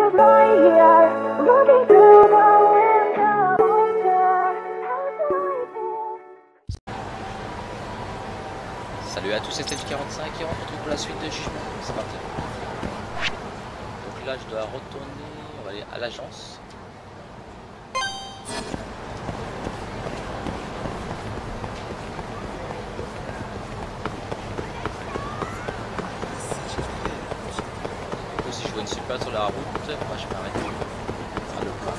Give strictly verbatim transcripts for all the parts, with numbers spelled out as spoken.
Salut à tous, c'est Steve quarante-cinq et on se retrouve pour la suite de Jugement. C'est parti. Donc là je dois retourner, on va aller à l'agence. Si je vois une super sur la route, moi je m'arrête. Ah, le pas.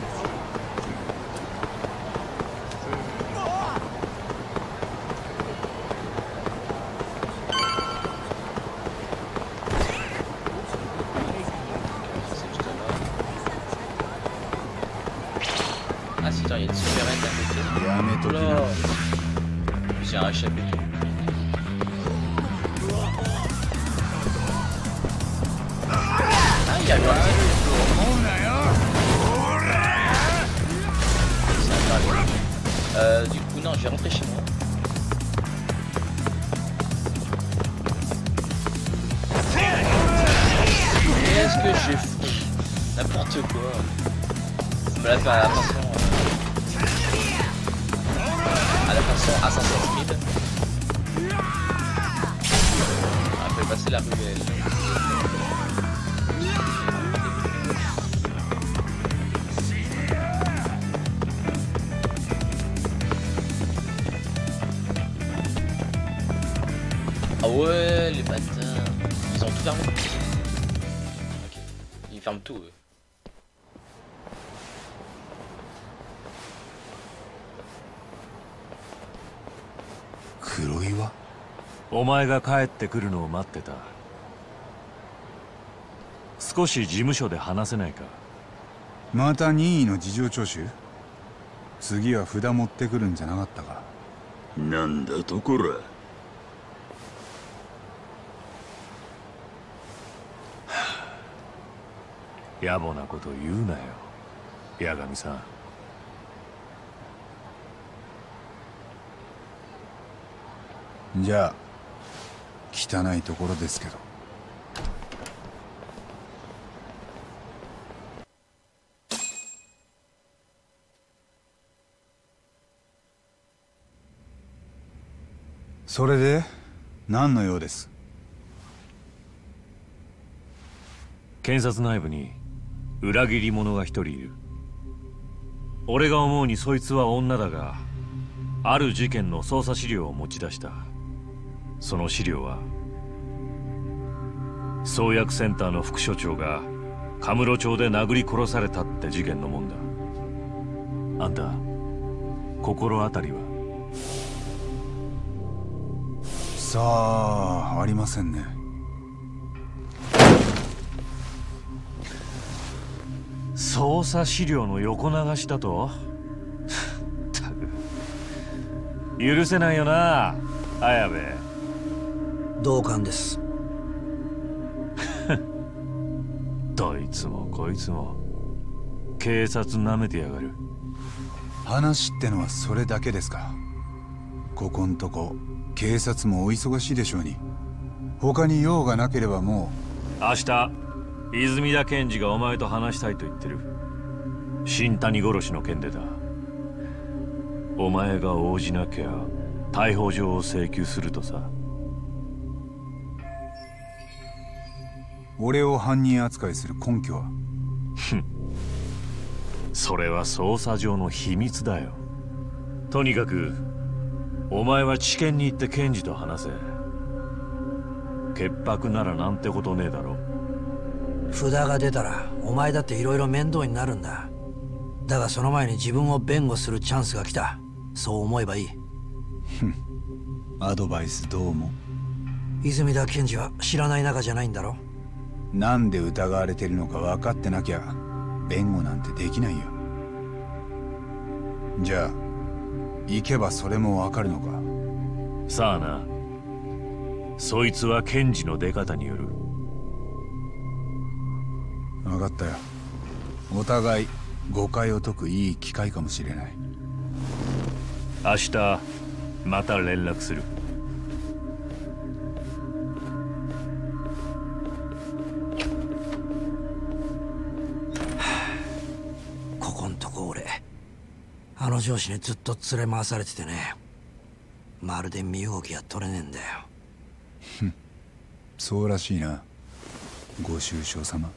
Ah si, il y a une super haine à côté. Oula, j'ai un échappé. Ah, il y a quoi? Euh, du coup, non, je vais rentrer chez moi. Qu'est-ce que j'ai fait? N'importe quoi. Je me la fais à la façon. Euh, à la façon Assassin's Creed. On va passer la ruelle. Ah ouais, les bâtards. Ils ont tout fermé. Ok. Ils ferment tout, eux. Kuroiwa? お前が帰ってくるのを待ってた。少し事務所で話せないか。 また任意の事情聴取？次は札持ってくるんじゃなかったか。 なんだとこら。 野暮なこと言うなよ、八神さん。 じゃあ汚いところですけど。それで何の用です？ 検察内部に裏切り者が一人いる。俺が思うにそいつは女だが、ある事件の捜査資料を持ち出した。その資料は創薬センターの副所長がカムロ町で殴り殺されたって事件のもんだ。あんた心当たりは？ さあ、ありませんね。 捜査資料の横流しだと？ったく許せないよな、綾部。 同感です。 どいつもこいつも警察なめてやがる。 話ってのはそれだけですか？ここんとこ警察もお忙しいでしょうに。他に用がなければもう。明日泉田検事がお前と話したいと言ってる。新谷殺しの件でだ。お前が応じなきゃ逮捕状を請求するとさ。 俺を犯人扱いする根拠は？ それは捜査上の秘密だよ。とにかくお前は地検に行って検事と話せ。潔白ならなんてことねえだろ。 札が出たらお前だっていろいろ面倒になるんだ。だがその前に自分を弁護するチャンスが来た。そう思えばいい。 アドバイスどうも。 泉田検事は知らない仲じゃないんだろ。 なんで疑われてるのか分かってなきゃ弁護なんてできないよ。じゃあ行けばそれも分かるのか。 さあな。そいつは検事の出方による。 分かったよ。お互い誤解を解くいい機会かもしれない。 明日また連絡する。 の上司にずっと連れ回されててね、まるで身動きが取れねえんだよ。 そうらしいな、ご愁傷様。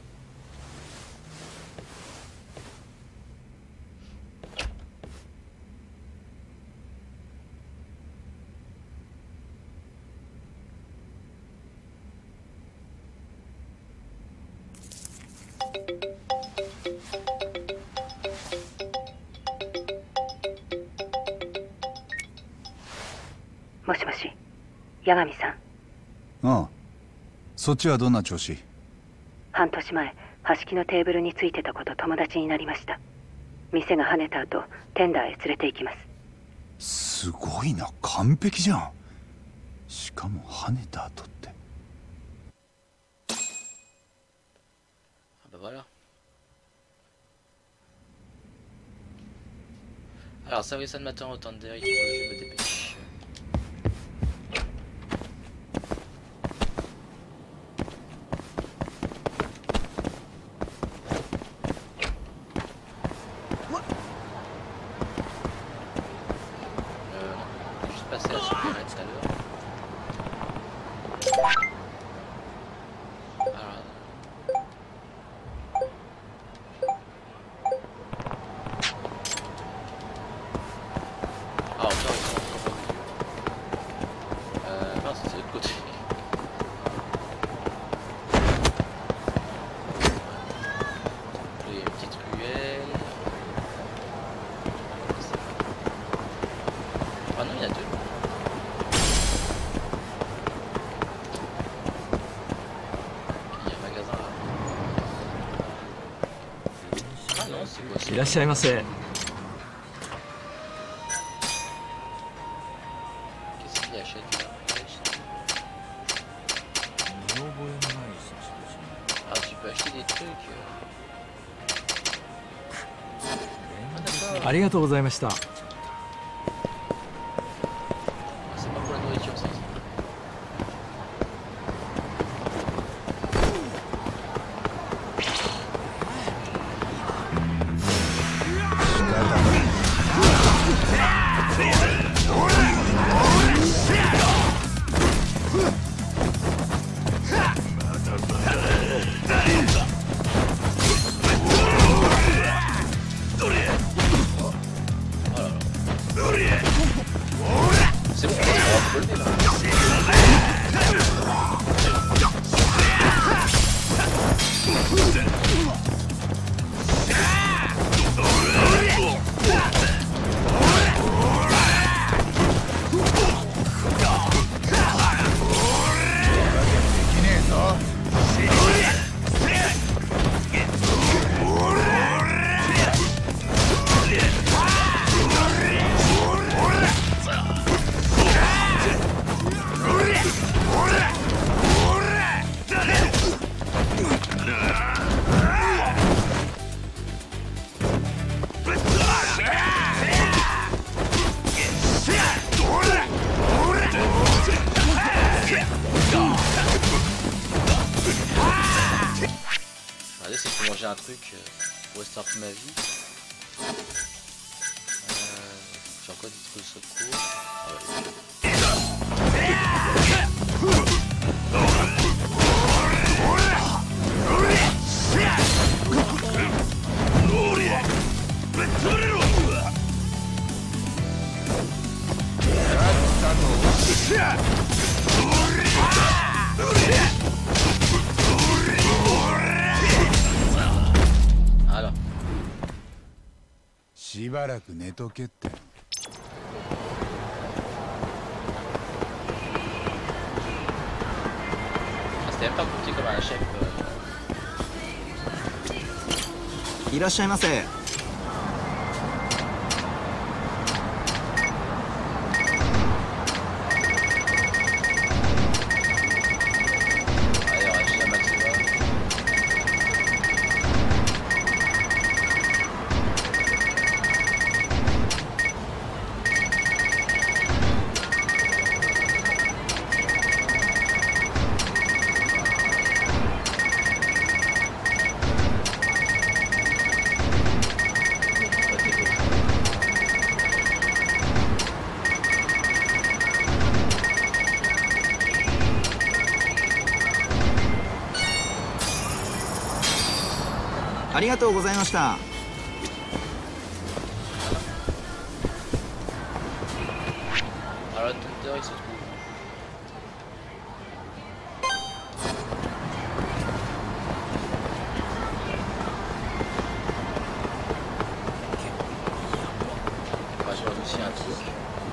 もしもし、八神さん。 ああ、そっちはどんな調子？ 半年前、端木のテーブルについてた子と友達になりました。店が跳ねた後、テンダーへ連れて行きます。 すごいな、完璧じゃん。しかも跳ねた後って。 Ah bah voilà. Alors ça oui, ça ne m'attend autant de derrière, il faut que je me dépêche. いらっしゃいませ。ありがとうございました。 Un truc euh, pour rester un peu ma vie. Euh, J'ai encore des trucs de secours. Alors. しばらく寝とけって。 C'était même pas compliqué comme un chef. いらっしゃいませ。 ありがとうございました。 Alors le Thunder il se trouve. Bah, je vois aussi un truc.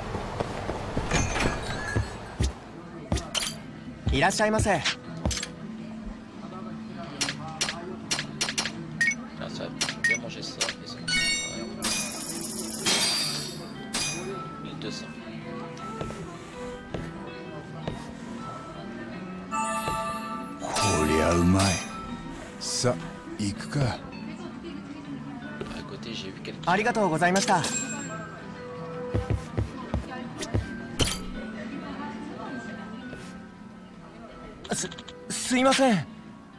いらっしゃいませ。 Ah, ça va bien manger ça. Et ça. mille deux cents. こりゃうまい。さ、行くか。 À côté, j'ai vu quelqu'un. ありがとうございました。す、すいません。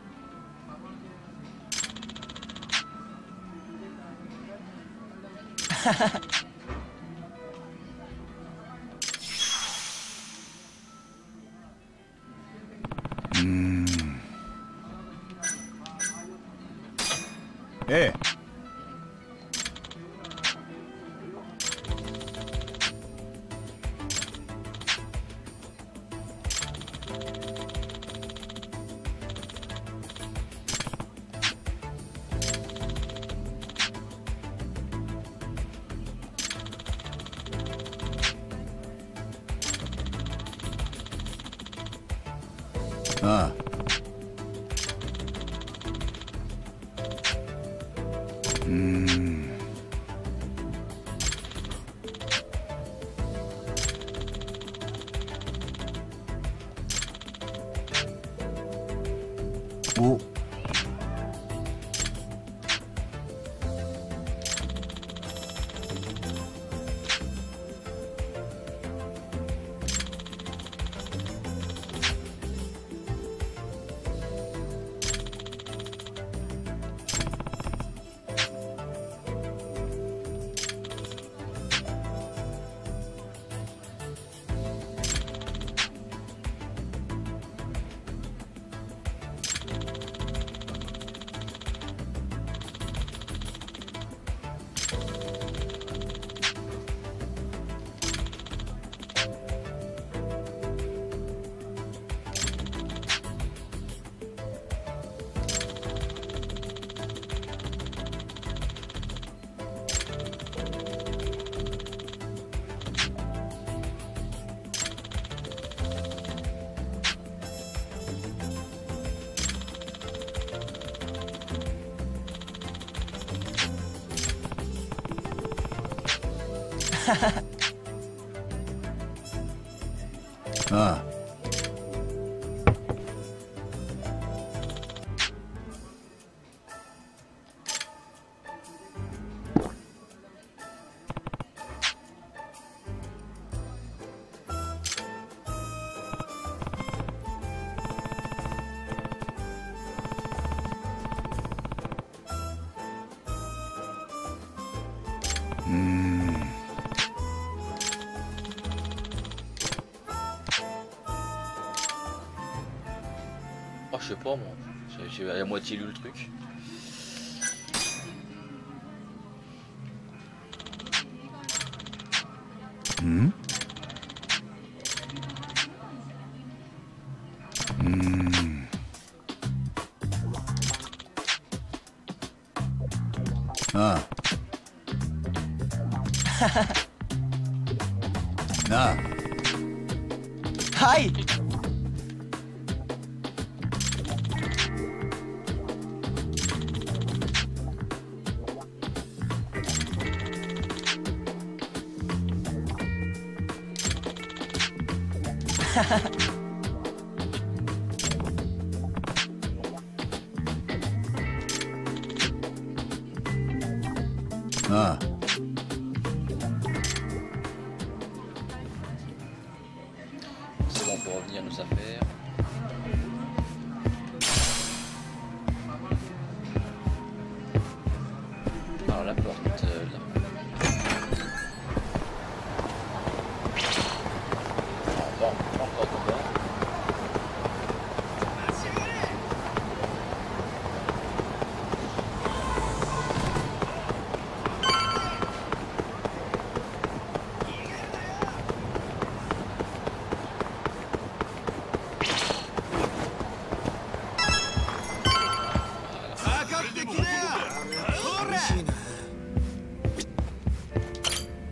うーん。ええ。ああ。うーん。お。ああ。うーん。 Oh, je sais pas moi, j'ai à la moitié lu le truc. Hmm? Hmm. Ah. Ah. はい。 ああ。 C'est bon, on peut revenir à nos affaires. Alors la porte euh, là. Alors, pas, pas encore combat.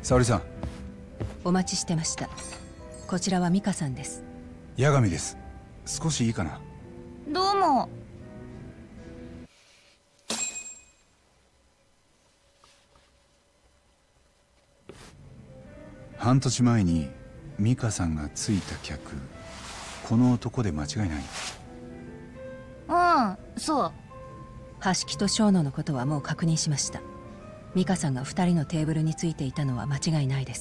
沙織さん。 お待ちしてました。こちらはミカさんです。 八神です。少しいいかな。 どうも。 半年前にミカさんがついた客、この男で間違いない？ うん、そう。 橋木と小野のことはもう確認しました。ミカさんが二人のテーブルについていたのは間違いないです。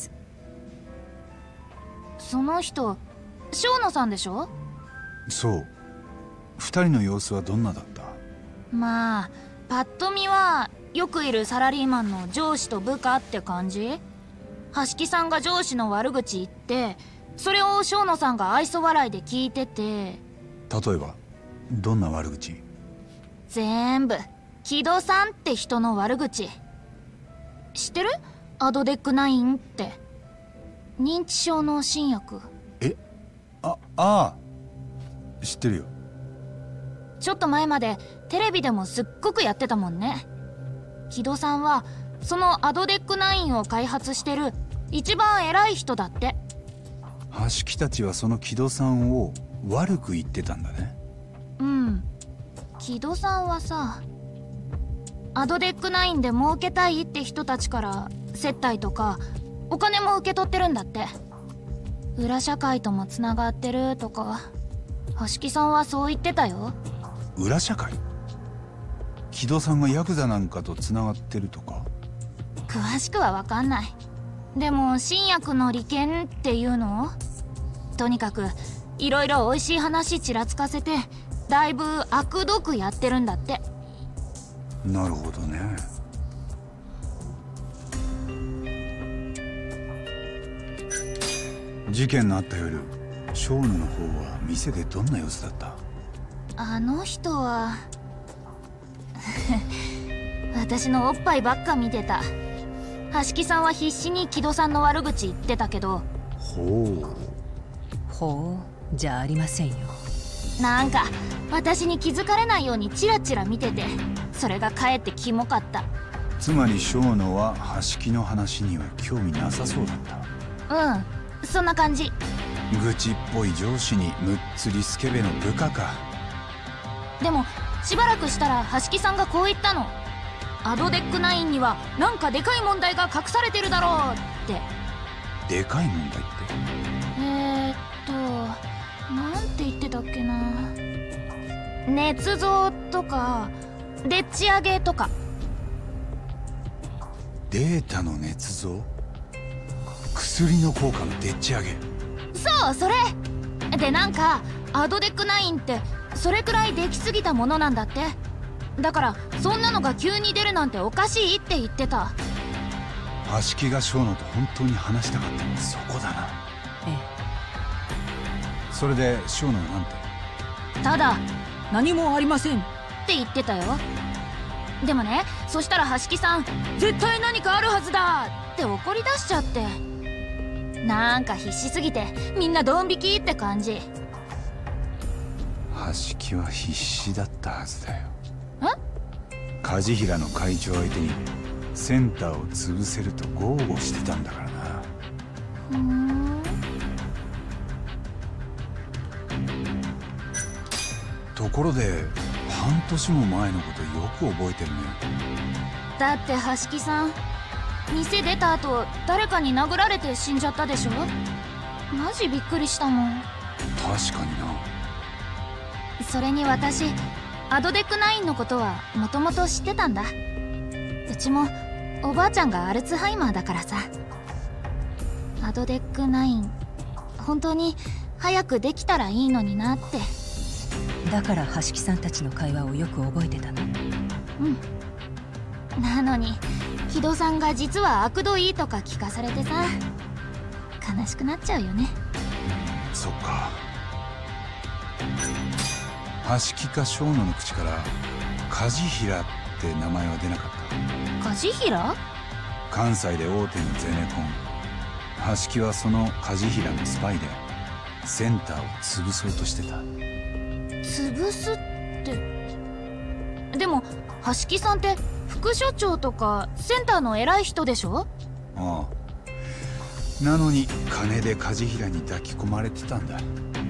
その人、小野さんでしょ？ そう。二人の様子はどんなだった？ まあ、パッと見はよくいるサラリーマンの上司と部下って感じ？橋木さんが上司の悪口言って、それを小野さんが愛想笑いで聞いてて。例えばどんな悪口？ 全部木戸さんって人の悪口。知ってる？アドデックナインって認知症の新薬。 え、あ、ああ、知ってるよ。 ちょっと前までテレビでもすっごくやってたもんね。木戸さんはそのアドデックナインを開発してる一番偉い人だって。 橋木たちはその木戸さんを悪く言ってたんだね。 うん。木戸さんはさ、アドデックナインで儲けたいって人たちから接待とかお金も受け取ってるんだって。裏社会ともつながってるとか、橋木さんはそう言ってたよ。 裏社会？木戸さんがヤクザなんかとつながってるとか？ 詳しくは分かんない。でも新薬の利権っていうの？とにかくいろいろ美味しい話ちらつかせて、だいぶ悪どくやってるんだって。 なるほどね。事件のあった夜、小野の方は店でどんな様子だった？ あの人は私のおっぱいばっか見てた。橋木さんは必死に木戸さんの悪口言ってたけど。 ほうほうじゃありませんよ。 なんか私に気づかれないようにチラチラ見てて、それがかえってキモかった。 つまり小野は橋木の話には興味なさそうだった。 うん、そんな感じ。 愚痴っぽい上司にむっつりスケベの部下か。 でもしばらくしたら橋木さんがこう言ったの。アドデックナインにはなんかでかい問題が隠されてるだろうって。 でかい問題って？ えー、っとなんて言ってたっけな。捏造とかでっち上げとか。 データの捏造？薬の効果のでっち上げ？ そう、それで、なんかアドデックナインってそれくらいできすぎたものなんだって。だからそんなのが急に出るなんておかしいって言ってた。 橋木が小野と本当に話したかったのはそこだな。 ええ。 それで小野はなんて？ ただ何もありませんって言ってたよ。でもね、そしたら橋木さん絶対何かあるはずだって怒り出しちゃって、なんか必死すぎてみんなドン引きって感じ。 橋木は必死だったはずだよ。 え？ 梶平の会長相手にセンターを潰せると豪語してたんだからな。 ふーん。 ところで半年も前のことよく覚えてるね。 だって橋木さん店出た後誰かに殴られて死んじゃったでしょ。マジびっくりしたもん。 確かにな。 それに私アドデックナインのことはもともと知ってたんだ。うちもおばあちゃんがアルツハイマーだからさ。アドデックナイン本当に早くできたらいいのになって。 だから橋木さんたちの会話をよく覚えてたの？ うん。なのに木戸さんが実は悪どいいとか聞かされてさ、悲しくなっちゃうよね。 そっか。橋木か小野の口から梶平って名前は出なかった？ 梶平？ 関西で大手のゼネコン。橋木はその梶平のスパイでセンターを潰そうとしてた。 潰すって。でも橋木さんって副所長とかセンターの偉い人でしょ？ ああ。 なのに金で梶平に抱き込まれてたんだ。 う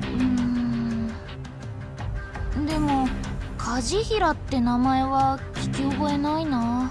ーん、でも梶平って名前は聞き覚えないな。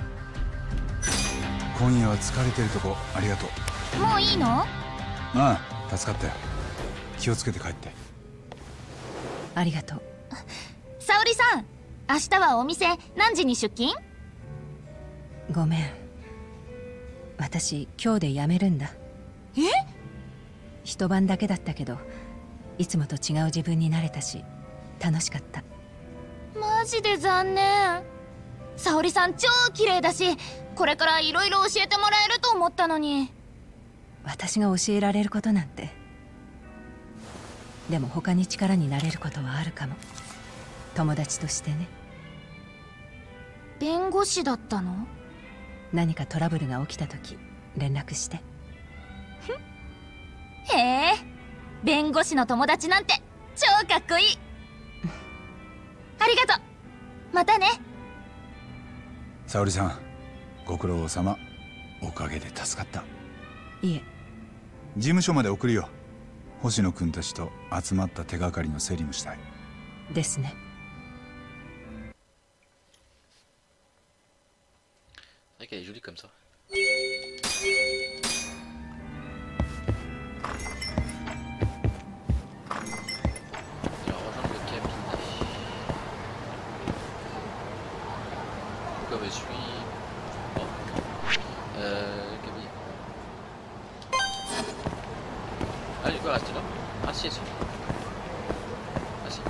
今夜は疲れてるとこありがとう。 もういいの？ ああ、助かったよ。気をつけて帰って。 ありがとう。 沙織さん、明日はお店何時に出勤？ ごめん、私今日で辞めるんだ。 え？ 一晩だけだったけど、いつもと違う自分になれたし楽しかった。 マジで残念。沙織さん超綺麗だし、これからいろいろ教えてもらえると思ったのに。 私が教えられることなんて。でも他に力になれることはあるかも。友達としてね。 弁護士だったの？ 何かトラブルが起きた時連絡して。 へえ、弁護士の友達なんて超かっこいい。ありがとう。またね。 沙織さん、ご苦労様。おかげで助かった。 いえ。 事務所まで送るよ。星野君たちと集まった手がかりの整理もしたいですね。 C'est vrai qu'elle est jolie comme ça. Je vais rejoindre le cabinet. Pourquoi je suis... Bon. Euh... Le cabinet. Ah, du coup, elle reste là. Ah si, elle suit. Ah si.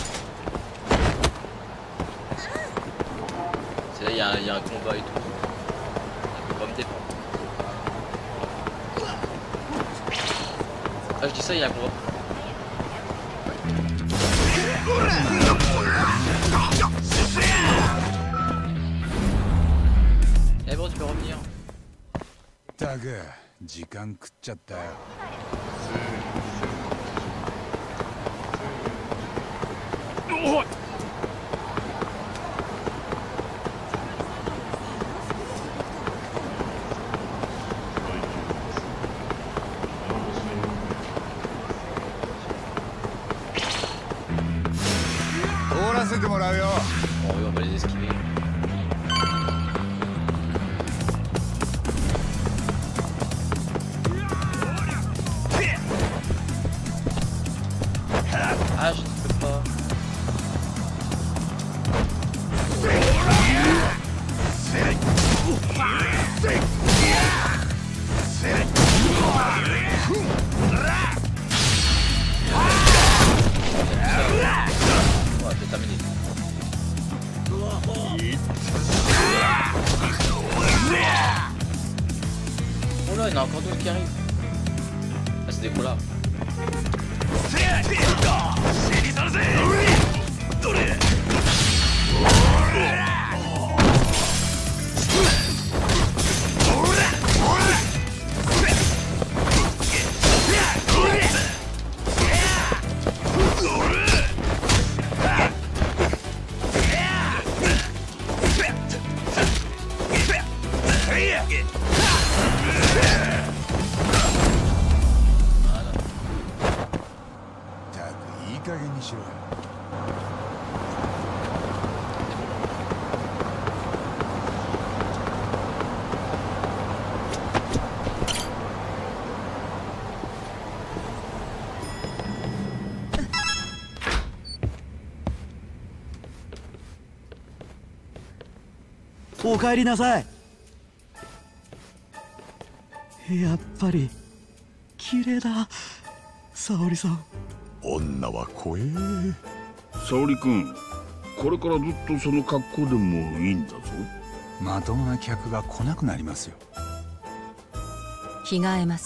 C'est là, il y, a un- il y a un combat et tout. On va me défendre. Ah, je dis ça, il y a un combat. Eh bon, tu peux revenir. ったく時間食っちゃったよ。 おい。 通らせてもらうよ。 Bon, oui, on va les esquiver. Ah, je ne peux pas. On va peut-être terminer. Oh là, il y en a encore d'autres qui arrivent. Ah, c'est des gros là. ったくいい加減にしろよ。 お帰りなさい。やっぱり綺麗だ、沙織さん。 女は怖え。沙織君、これからずっとその格好でもいいんだぞ。 まともな客が来なくなりますよ。 着替えます。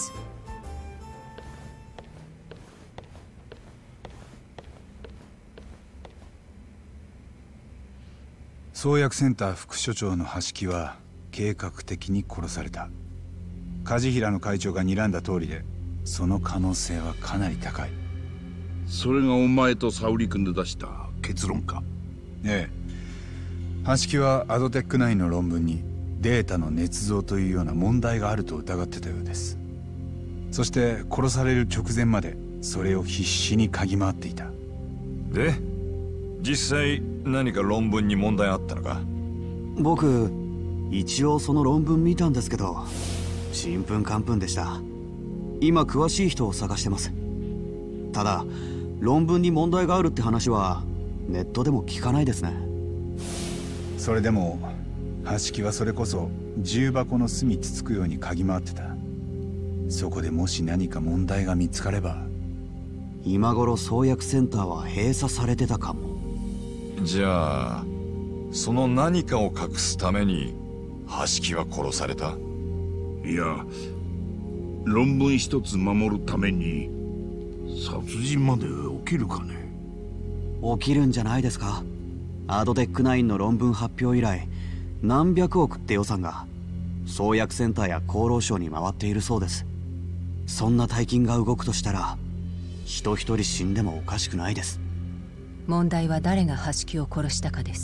創薬センター副所長の橋木は計画的に殺された。梶平の会長が睨んだ通りで、その可能性はかなり高い。 それがお前と沙織君で出した結論か。 ええ。橋木はアドテックナインの論文にデータの捏造というような問題があると疑ってたようです。 そして殺される直前までそれを必死に嗅ぎ回っていた。 で実際何か論文に問題あったのか？ 僕一応その論文見たんですけど、ちんぷんかんぷんでした。今詳しい人を探してます。ただ論文に問題があるって話はネットでも聞かないですね。 それでも橋木はそれこそ重箱の隅つつくように嗅ぎ回ってた。そこでもし何か問題が見つかれば。 今頃創薬センターは閉鎖されてたかも。 じゃあその何かを隠すために橋木は殺された？ いや、論文一つ守るために殺人まで起きるかね。 起きるんじゃないですか。アドテックナインの論文発表以来何百億って予算が創薬センターや厚労省に回っているそうです。そんな大金が動くとしたら人一人死んでもおかしくないです。 問題は誰が橋木を殺したかです。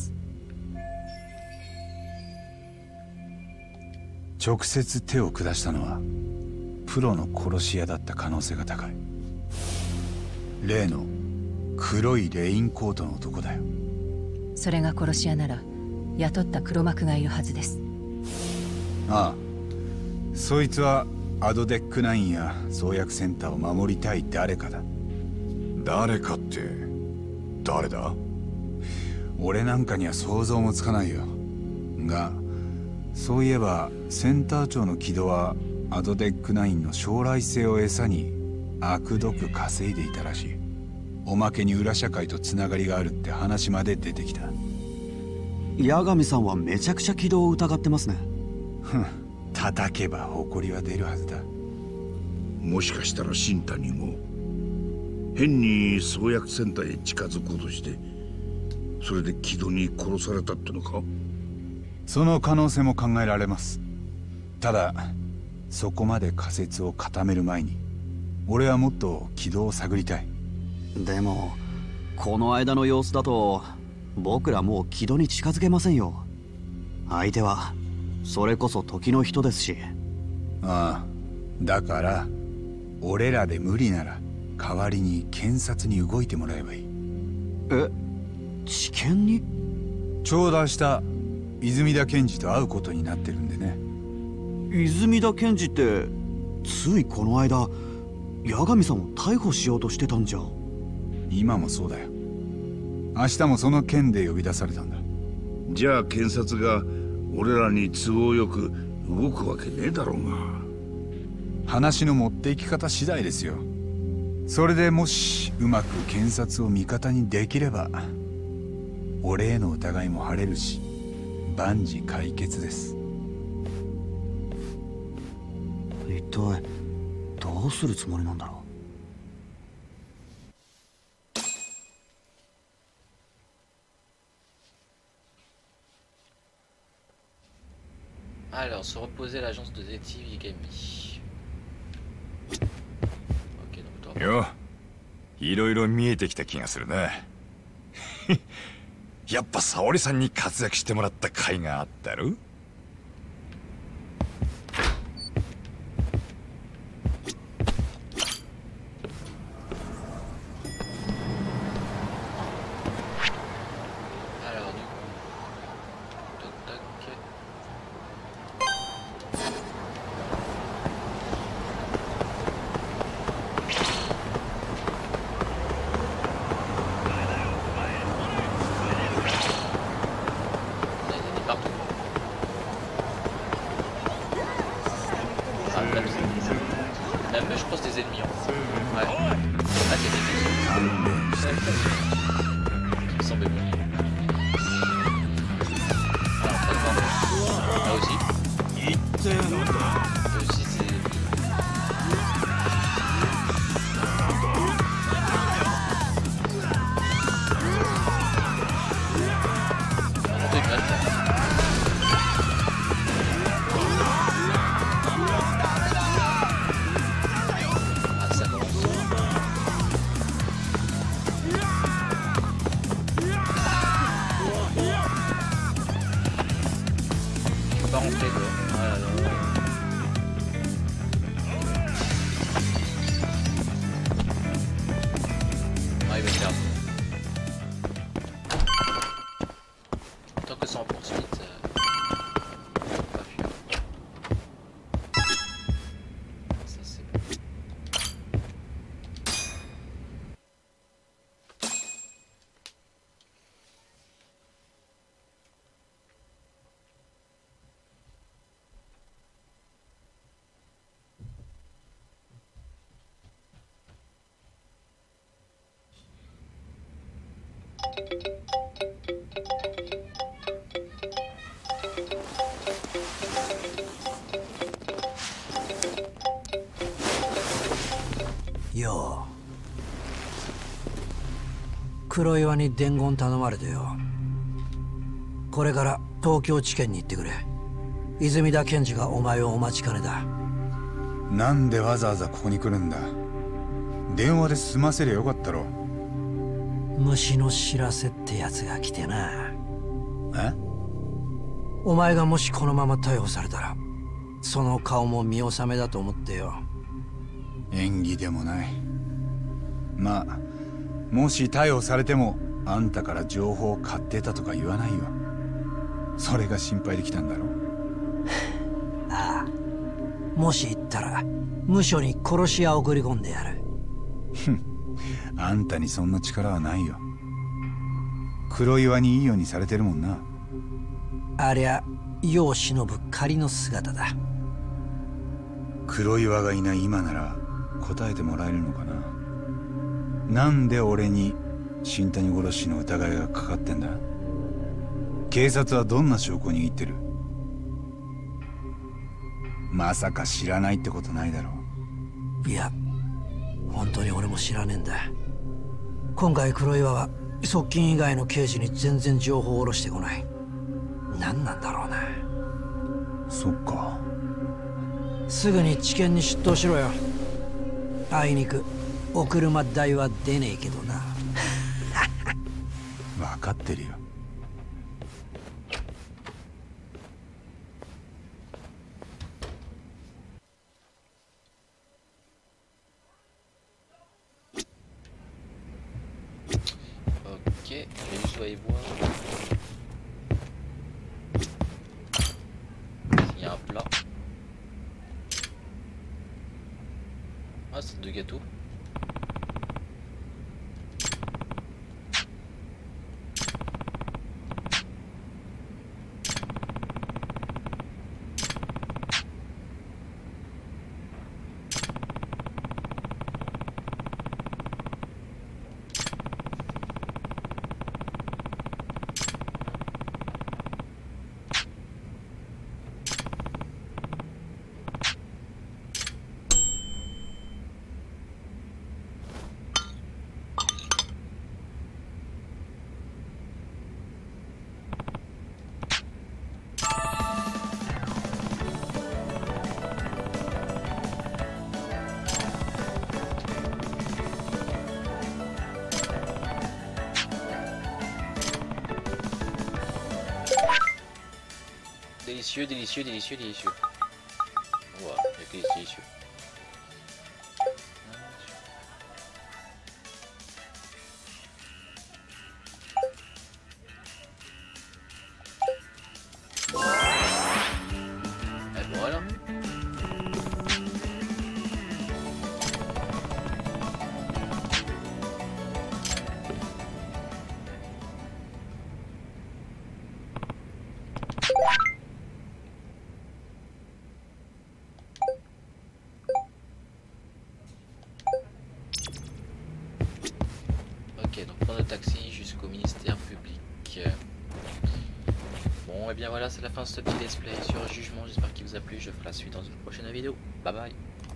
直接手を下したのはプロの殺し屋だった可能性が高い。例の黒いレインコートの男だよ。 それが殺し屋なら雇った黒幕がいるはずです。 ああ、そいつはアドデックナインや創薬センターを守りたい誰かだ。 誰かって誰だ？ 俺なんかには想像もつかないよ。がそういえばセンター長の木戸はアドデックナインの将来性を餌に悪どく稼いでいたらしい。おまけに裏社会とつながりがあるって話まで出てきた。 八神さんはめちゃくちゃ軌道を疑ってますね。 ふん、叩けば誇りは出るはずだ。 もしかしたら新谷も変に創薬センターへ近づこうとしてそれで木戸に殺されたってのか？ その可能性も考えられます。ただそこまで仮説を固める前に俺はもっと軌道を探りたい。 でもこの間の様子だと僕らもう軌道に近づけませんよ。相手はそれこそ時の人ですし。 ああ、だから俺らで無理なら代わりに検察に動いてもらえばいい。 え、地検に？ 頂戴した泉田検事と会うことになってるんでね。 泉田検事ってついこの間八神さんを逮捕しようとしてたんじゃ。 今もそうだよ。明日もその件で呼び出されたんだ。 じゃあ検察が俺らに都合よく動くわけねえだろうが。 話の持っていき方次第ですよ。それでもしうまく検察を味方にできれば俺への疑いも晴れるし万事解決です。 一体どうするつもりなんだろう。 Alors, se reposer à l'agence de détective Yagami. Ok, donc toi. よ、いろいろ見えてきた気がするな。やっぱ沙織さんに活躍してもらった甲斐があったろ。 sans poursuite. Euh... Pas vu. Ça c'est bon. よう、黒岩に伝言頼まれてよ。これから東京地検に行ってくれ。泉田検事がお前をお待ちかねだ。 なんでわざわざここに来るんだ。電話で済ませりゃよかったろ。 虫の知らせってやつが来てな。 え？ お前がもしこのまま逮捕されたら、その顔も見納めだと思ってよ。 演技でもない。まあもし逮捕されてもあんたから情報を買ってたとか言わないよ。それが心配できたんだろ。 ああ、もし行ったら無所に殺し屋を送り込んでやる。 ふん、あんたにそんな力はないよ。黒岩にいいようにされてるもんな。 ありゃ世を忍ぶ仮の姿だ。 黒岩がいない今なら答えてもらえるのかな。なんで俺に新谷殺しの疑いがかかってんだ。警察はどんな証拠を握ってる。まさか知らないってことないだろう。いや本当に俺も知らねえんだ。今回黒岩は側近以外の刑事に全然情報を下ろしてこない。何なんだろうな。 そっか。 すぐに地検に出頭しろよ。あいにくお車代は出ねえけどな。 分かってるよ。 Ok, je vais juste aller voir s'il y a un plat. Ah, c'est deux gâteaux. Délicieux, délicieux, délicieux, délicieux. Wow, il y a que délicieux. Et voilà. Ok, donc prendre le taxi jusqu'au ministère public. Bon, et bien voilà, c'est la fin de ce petit let's play sur Jugement. J'espère qu'il vous a plu. Je ferai la suite dans une prochaine vidéo. Bye bye.